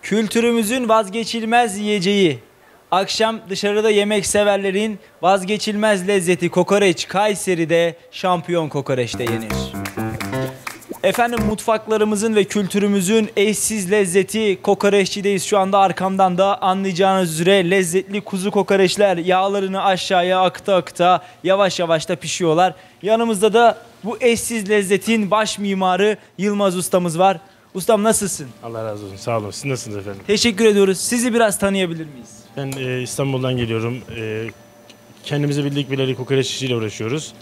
Kültürümüzün vazgeçilmez yiyeceği, akşam dışarıda yemek severlerin vazgeçilmez lezzeti kokoreç Kayseri'de şampiyon kokoreçte yenir. Efendim mutfaklarımızın ve kültürümüzün eşsiz lezzeti kokoreççideyiz. Şu anda arkamdan da anlayacağınız üzere lezzetli kuzu kokoreçler yağlarını aşağıya akıta akıta yavaş yavaş da pişiyorlar. Yanımızda da bu eşsiz lezzetin baş mimarı Yılmaz ustamız var. Ustam nasılsın? Allah razı olsun. Sağ olun. Siz nasılsınız efendim? Teşekkür ediyoruz. Sizi biraz tanıyabilir miyiz? Ben İstanbul'dan geliyorum. Kendimizi bildik bileli kokoreç işiyle uğraşıyoruz.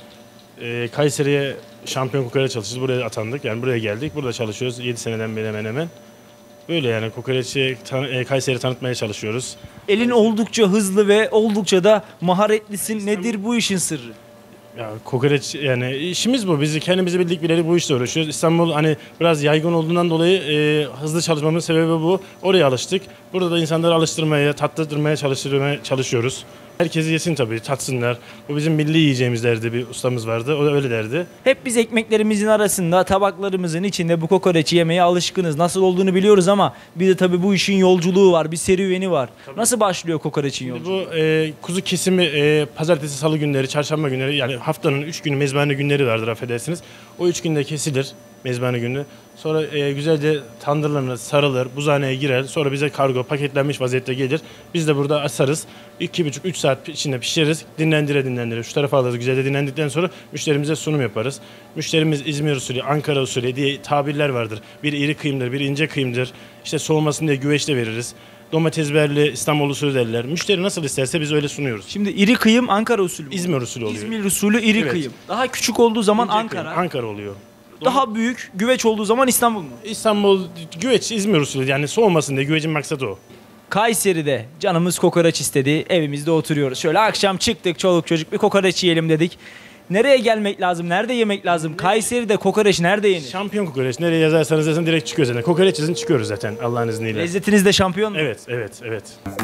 Kayseri'ye şampiyon kokoreç çalışıyoruz. Buraya atandık. Yani buraya geldik. Burada çalışıyoruz. 7 seneden beri hemen hemen. Böyle yani kokoreçi Kayseri'yi tanıtmaya çalışıyoruz. Elin oldukça hızlı ve oldukça da maharetlisin. Nedir bu işin sırrı? Ya kokoreç yani işimiz bu. Biz kendimizi bildik bileli bu işle uğraşıyoruz. İstanbul hani biraz yaygın olduğundan dolayı hızlı çalışmamın sebebi bu. Oraya alıştık. Burada da insanları alıştırmaya, tattırmaya çalışıyoruz. Herkesi yesin tabii, tatsınlar. Bu bizim milli yiyeceğimiz derdi, bir ustamız vardı. O da öyle derdi. Hep biz ekmeklerimizin arasında, tabaklarımızın içinde bu kokoreçi yemeye alışkınız. Nasıl olduğunu biliyoruz ama bir de tabii bu işin yolculuğu var, bir serüveni var. Tabii. Nasıl başlıyor kokoreçin yolculuğu? Bu kuzu kesimi pazartesi, salı günleri, çarşamba günleri yani haftanın 3 günü mezbahane günleri vardır affedersiniz. O 3 günde kesilir mezbahane günü. Sonra güzelce tandırlanır, sarılır, buzhaneye girer. Sonra bize kargo paketlenmiş vaziyette gelir. Biz de burada asarız. 2,5-3 saat içinde pişiririz. Dinlendire. Şu tarafa alırız. Güzelce dinlendikten sonra müşterimize sunum yaparız. Müşterimiz İzmir usulü, Ankara usulü diye tabirler vardır. Bir iri kıyımdır, bir ince kıyımdır. İşte soğumasın diye güveçte veririz. Domates biberli İstanbul usulü derler. Müşteri nasıl isterse biz öyle sunuyoruz. Şimdi iri kıyım Ankara usulü mü? İzmir usulü oluyor. İzmir usulü iri Evet. kıyım. Daha küçük olduğu zaman İnce Ankara. kıyım, Ankara oluyor. Daha büyük güveç olduğu zaman İstanbul mu? İstanbul güveç İzmir usulü yani soğumasın diye güvecin maksadı o. Kayseri'de canımız kokoreç istedi. Evimizde oturuyoruz. Şöyle akşam çıktık çoluk çocuk bir kokoreç yiyelim dedik. Nereye gelmek lazım? Nerede yemek lazım? Kayseri'de kokoreç nerede yenir? Şampiyon kokoreç. Nereye yazarsanız yazın direkt çıkıyor zaten. Kokoreç yazın çıkıyoruz zaten Allah'ın izniyle. Lezzetiniz de şampiyon mu? Evet.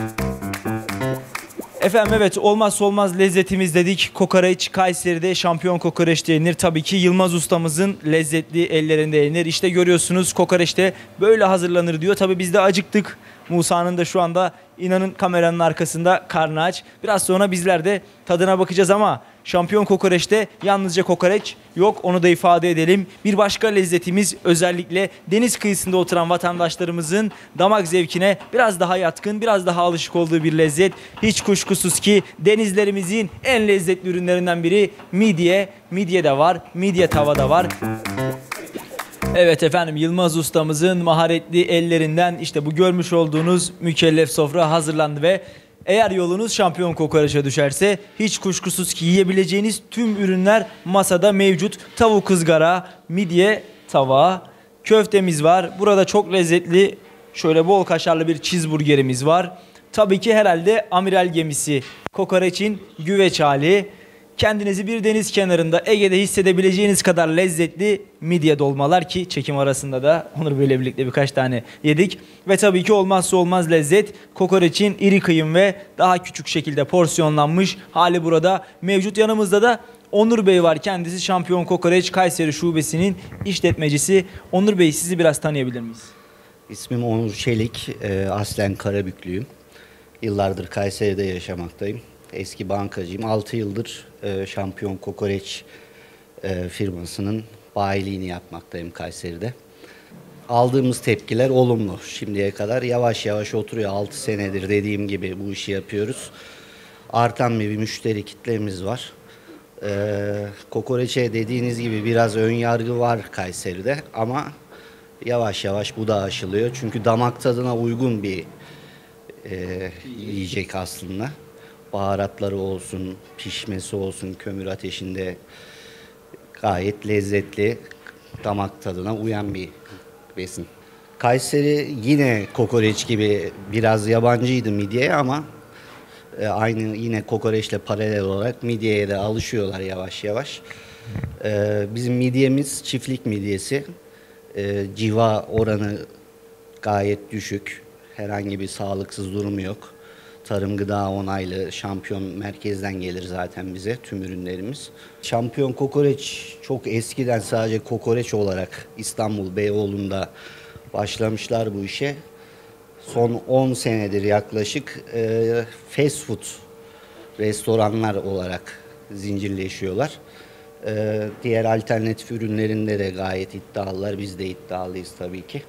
Efendim evet olmazsa olmaz lezzetimiz dedik. Kokoreç Kayseri'de şampiyon kokoreç yenir. Tabii ki Yılmaz ustamızın lezzetli ellerinde yenir. İşte görüyorsunuz kokoreç de böyle hazırlanır diyor. Tabii biz de acıktık. Musa'nın da şu anda inanın kameranın arkasında karnı aç. Biraz sonra bizler de tadına bakacağız ama şampiyon kokoreçte yalnızca kokoreç yok, onu da ifade edelim. Bir başka lezzetimiz özellikle deniz kıyısında oturan vatandaşlarımızın damak zevkine biraz daha yatkın, biraz daha alışık olduğu bir lezzet. Hiç kuşkusuz ki denizlerimizin en lezzetli ürünlerinden biri midye. Midye de var, midye tava da var. Evet efendim Yılmaz ustamızın maharetli ellerinden işte bu görmüş olduğunuz mükellef sofra hazırlandı ve eğer yolunuz şampiyon kokoreçe düşerse hiç kuşkusuz ki yiyebileceğiniz tüm ürünler masada mevcut. Tavuk ızgara, midye tava, köftemiz var. Burada çok lezzetli şöyle bol kaşarlı bir cheeseburgerimiz var. Tabii ki herhalde amiral gemisi kokoreçin güveç hali. Kendinizi bir deniz kenarında Ege'de hissedebileceğiniz kadar lezzetli midye dolmalar ki çekim arasında da Onur Bey'le birlikte birkaç tane yedik. Ve tabii ki olmazsa olmaz lezzet kokoreçin iri kıyım ve daha küçük şekilde porsiyonlanmış hali burada mevcut. Yanımızda da Onur Bey var. Kendisi Şampiyon Kokoreç Kayseri Şubesi'nin işletmecisi. Onur Bey sizi biraz tanıyabilir miyiz? İsmim Onur Çelik. Aslen Karabüklüyüm. Yıllardır Kayseri'de yaşamaktayım. Eski bankacıyım. 6 yıldır Şampiyon Kokoreç firmasının bayiliğini yapmaktayım Kayseri'de. Aldığımız tepkiler olumlu. Şimdiye kadar yavaş yavaş oturuyor. 6 senedir dediğim gibi bu işi yapıyoruz. Artan bir müşteri kitlemiz var. Kokoreçe dediğiniz gibi biraz ön yargı var Kayseri'de ama yavaş yavaş bu da aşılıyor. Çünkü damak tadına uygun bir yiyecek aslında. Baharatları olsun, pişmesi olsun kömür ateşinde gayet lezzetli, damak tadına uyan bir besin. Kayseri yine kokoreç gibi biraz yabancıydı midyeye ama aynı yine kokoreçle paralel olarak midyeye de alışıyorlar yavaş yavaş. Bizim midyemiz çiftlik midyesi. Civa oranı gayet düşük. Herhangi bir sağlıksız durumu yok. Tarım Gıda onaylı şampiyon merkezden gelir zaten bize tüm ürünlerimiz. Şampiyon kokoreç çok eskiden sadece kokoreç olarak İstanbul Beyoğlu'nda başlamışlar bu işe. son 10 senedir yaklaşık fast food restoranlar olarak zincirleşiyorlar. Diğer alternatif ürünlerinde de gayet iddialılar. Biz de iddialıyız tabii ki.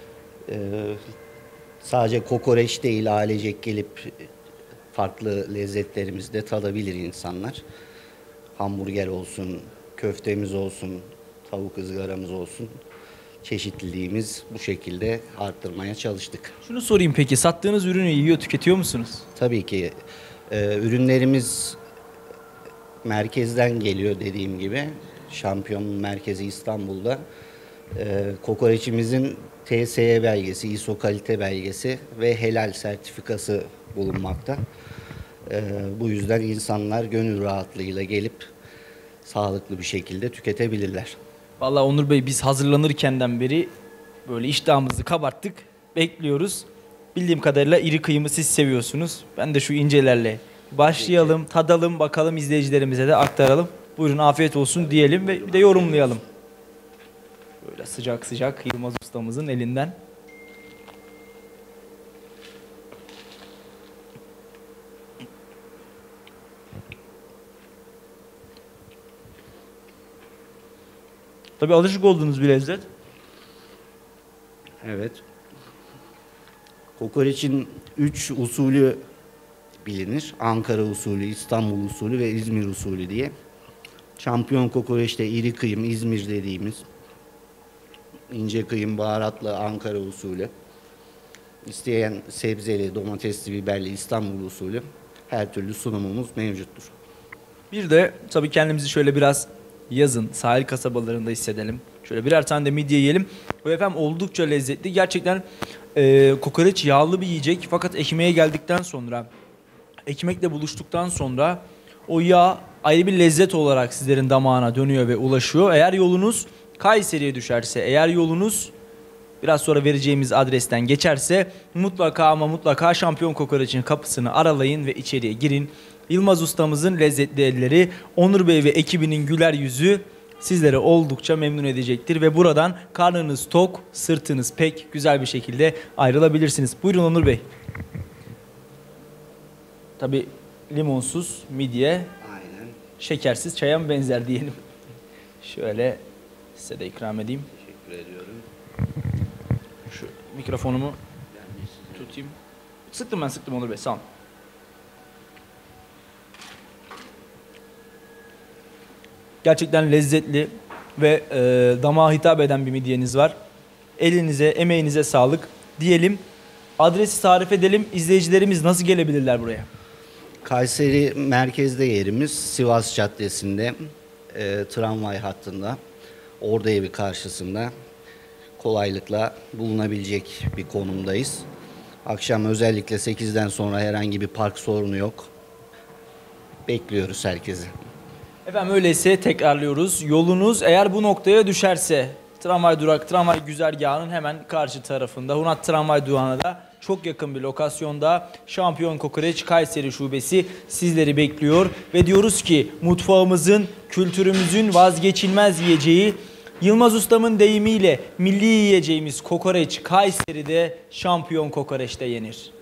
Sadece kokoreç değil, ailecek gelip farklı lezzetlerimizi de tadabilir insanlar. Hamburger olsun, köftemiz olsun, tavuk ızgaramız olsun. Çeşitliliğimiz bu şekilde arttırmaya çalıştık. Şunu sorayım peki, sattığınız ürünü yiyor, tüketiyor musunuz? Tabii ki ürünlerimiz merkezden geliyor dediğim gibi. Şampiyon merkezi İstanbul'da. Kokoreçimizin TSE belgesi, ISO kalite belgesi ve helal sertifikası bulunmakta. Bu yüzden insanlar gönül rahatlığıyla gelip sağlıklı bir şekilde tüketebilirler. Vallahi Onur Bey, biz hazırlanırkenden beri böyle iştahımızı kabarttık. Bekliyoruz. Bildiğim kadarıyla iri kıyımı siz seviyorsunuz. Ben de şu incelerle başlayalım, tadalım, bakalım izleyicilerimize de aktaralım. Buyurun, afiyet olsun diyelim ve bir de yorumlayalım. Böyle sıcak sıcak Yılmaz ustamızın elinden. Tabii alışık olduğunuz bir lezzet. Evet. Kokoreçin 3 usulü bilinir. Ankara usulü, İstanbul usulü ve İzmir usulü diye. Şampiyon kokoreçte iri kıyım, İzmir dediğimiz. İnce kıyım, baharatlı Ankara usulü. İsteyen sebzeli, domatesli, biberli İstanbul usulü. Her türlü sunumumuz mevcuttur. Bir de tabii kendimizi şöyle biraz yazın sahil kasabalarında hissedelim. Şöyle birer tane de midye yiyelim. Bu efendim oldukça lezzetli. Gerçekten kokoreç yağlı bir yiyecek. Fakat ekmeğe geldikten sonra, ekmekle buluştuktan sonra o yağ ayrı bir lezzet olarak sizlerin damağına dönüyor ve ulaşıyor. Eğer yolunuz Kayseri'ye düşerse, eğer yolunuz biraz sonra vereceğimiz adresten geçerse mutlaka ama mutlaka Şampiyon Kokoreç'in kapısını aralayın ve içeriye girin. Yılmaz ustamızın lezzetli elleri, Onur Bey ve ekibinin güler yüzü sizlere oldukça memnun edecektir ve buradan karnınız tok, sırtınız pek güzel bir şekilde ayrılabilirsiniz. Buyurun Onur Bey. Tabii limonsuz midye, Aynen. şekersiz çaya mı benzer diyelim. Şöyle size de ikram edeyim. Teşekkür ediyorum. Şu mikrofonumu tutayım. Sıktım Onur Bey, sağ olun. Gerçekten lezzetli ve damağa hitap eden bir midyeniz var. Elinize, emeğinize sağlık diyelim. Adresi tarif edelim. İzleyicilerimiz nasıl gelebilirler buraya? Kayseri merkezde yerimiz, Sivas Caddesi'nde, tramvay hattında, orada evi karşısında kolaylıkla bulunabilecek bir konumdayız. Akşam özellikle 8'den sonra herhangi bir park sorunu yok. Bekliyoruz herkesi. Efendim öyleyse tekrarlıyoruz. Yolunuz eğer bu noktaya düşerse tramvay güzergahının hemen karşı tarafında Hunat tramvay durağına da çok yakın bir lokasyonda Şampiyon Kokoreç Kayseri Şubesi sizleri bekliyor. Ve diyoruz ki mutfağımızın, kültürümüzün vazgeçilmez yiyeceği, Yılmaz Ustam'ın deyimiyle milli yiyeceğimiz kokoreç Kayseri'de Şampiyon Kokoreç'te yenir.